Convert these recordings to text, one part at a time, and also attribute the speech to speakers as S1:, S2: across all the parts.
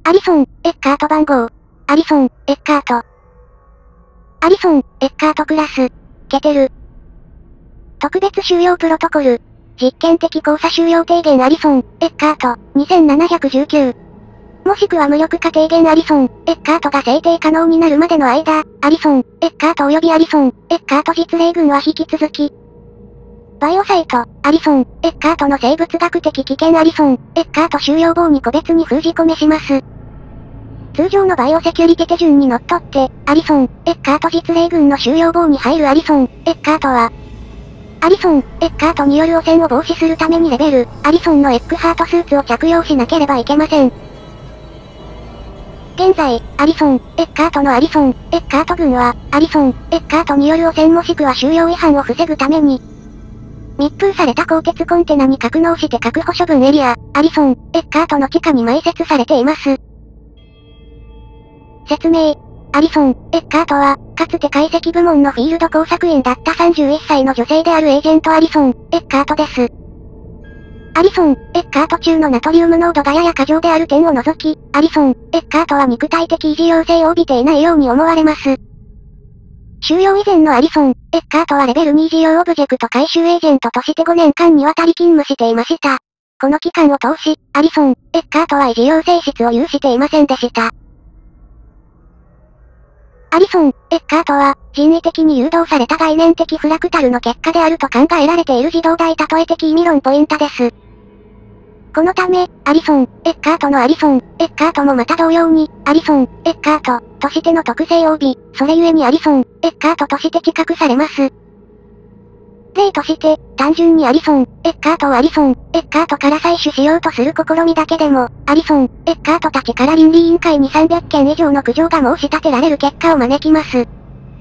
S1: アリソン、エッカート番号。アリソン、エッカート。アリソン、エッカートクラス。ケテル。特別収容プロトコル。実験的交差収容低減アリソン、エッカート、2719。もしくは無力化低減アリソン、エッカートが制定可能になるまでの間、アリソン、エッカート及びアリソン、エッカート実例群は引き続き。バイオサイト、アリソン、エッカートの生物学的危険アリソン、エッカート収容棒に個別に封じ込めします。通常のバイオセキュリティ手順にのっとって、アリソン、エッカート実例群の収容棒に入るアリソン、エッカートは、アリソン、エッカートによる汚染を防止するためにレベル、アリソンのエックハートスーツを着用しなければいけません。現在、アリソン、エッカートのアリソン、エッカート群は、アリソン、エッカートによる汚染もしくは収容違反を防ぐために、密封された鋼鉄コンテナに格納して確保処分エリア、アリソン、エッカートの地下に埋設されています。説明。アリソン、エッカートは、かつて解析部門のフィールド工作員だった31歳の女性であるエージェントアリソン、エッカートです。アリソン、エッカート中のナトリウム濃度がやや過剰である点を除き、アリソン、エッカートは肉体的異常性を帯びていないように思われます。収容以前のアリソン、エッカートはレベル2異常オブジェクト回収エージェントとして5年間にわたり勤務していました。この期間を通し、アリソン、エッカートは異常性質を有していませんでした。アリソン、エッカートは、人為的に誘導された概念的フラクタルの結果であると考えられている自動大例え的意味論ポイントです。このため、アリソン、エッカートのアリソン、エッカートもまた同様に、アリソン、エッカート、としての特性を帯び、それゆえにアリソン、エッカートとして知覚されます。例として、単純にアリソン、エッカートをアリソン、エッカートから採取しようとする試みだけでも、アリソン、エッカートたちから倫理委員会に300件以上の苦情が申し立てられる結果を招きます。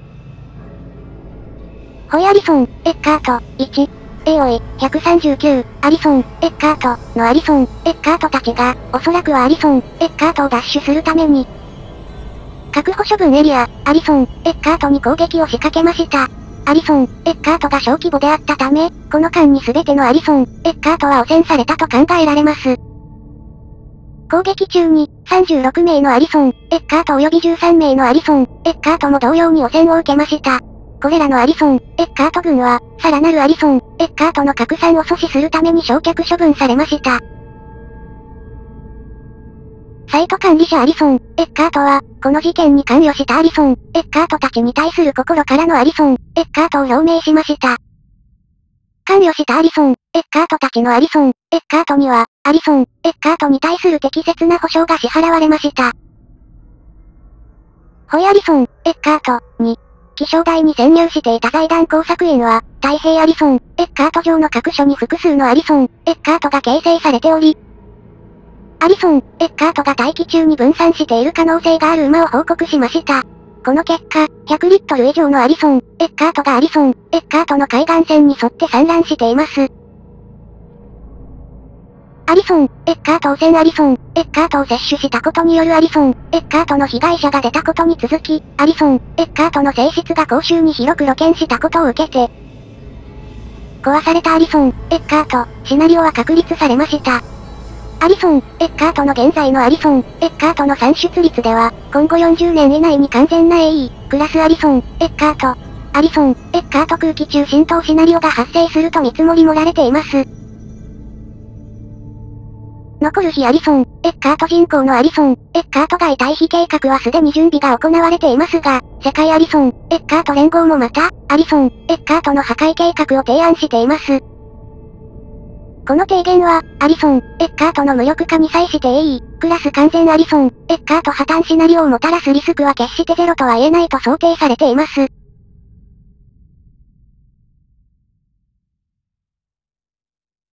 S1: ホイアリソン、エッカート、1。おい、139、アリソン、エッカート、のアリソン、エッカートたちが、おそらくはアリソン、エッカートを奪取するために、確保処分エリア、アリソン、エッカートに攻撃を仕掛けました。アリソン、エッカートが小規模であったため、この間に全てのアリソン、エッカートは汚染されたと考えられます。攻撃中に、36名のアリソン、エッカート及び13名のアリソン、エッカートも同様に汚染を受けました。これらのアリソン、エッカート群は、さらなるアリソン、エッカートの拡散を阻止するために焼却処分されました。サイト管理者アリソン、エッカートは、この事件に関与したアリソン、エッカートたちに対する心からのアリソン、エッカートを表明しました。関与したアリソン、エッカートたちのアリソン、エッカートには、アリソン、エッカートに対する適切な保証が支払われました。ホイアリソン、エッカート、に、気象台に潜入していた財団工作員は、太平アリソン、エッカート上の各所に複数のアリソン、エッカートが形成されており、アリソン、エッカートが大気中に分散している可能性がある馬を報告しました。この結果、100リットル以上のアリソン、エッカートがアリソン、エッカートの海岸線に沿って散乱しています。アリソン、エッカート汚染アリソン、エッカートを摂取したことによるアリソン、エッカートの被害者が出たことに続き、アリソン、エッカートの性質が公衆に広く露見したことを受けて、壊されたアリソン、エッカート、シナリオは確立されました。アリソン、エッカートの現在のアリソン、エッカートの産出率では、今後40年以内に完全な AE、クラスアリソン、エッカート、アリソン、エッカート空気中浸透シナリオが発生すると見積もり盛られています。残る非アリソン、エッカート人口のアリソン、エッカート外退避計画はすでに準備が行われていますが、世界アリソン、エッカート連合もまた、アリソン、エッカートの破壊計画を提案しています。この提言は、アリソン、エッカートの無力化に際して AE、クラス完全アリソン、エッカート破綻シナリオをもたらすリスクは決してゼロとは言えないと想定されています。